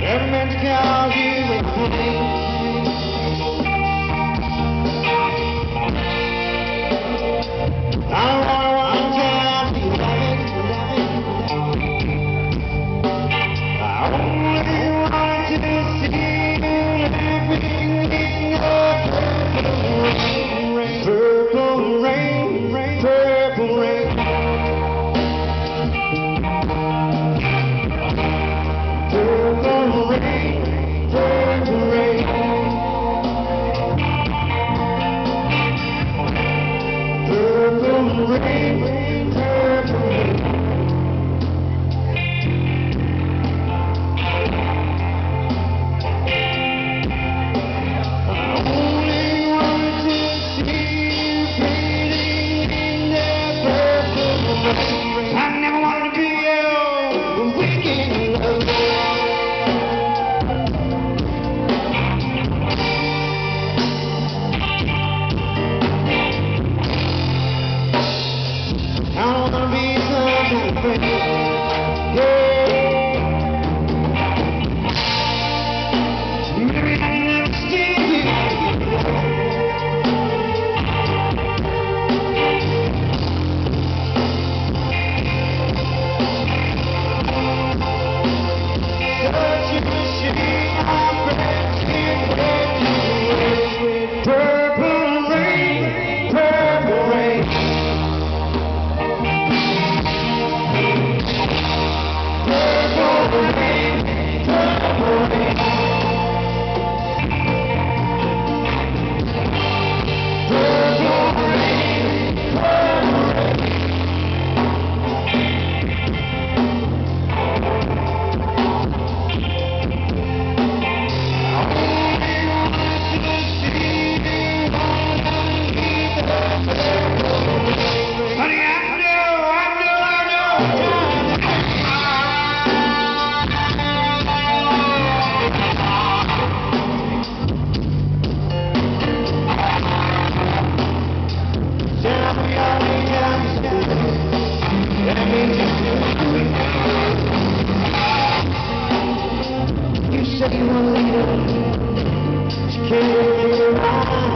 Every man's cause you with pain. I don't wanna watch out be loving. I only want to see you living in the purple rain, purple rain. Purple rain, purple rain. Purple rain, purple rain. I only want to see you bathing in that purple rain. I never wanted to be your weekend lover. I don't wanna be some kind of friend, yeah. Maybe I never see you. Such a shame I'm breaking with you. Purple rain, purple rain. Purple rain, purple rain. Purple rain, purple rain. Honey, I know. Tell me how many times that means you say you want to leave her, but you can't figure out.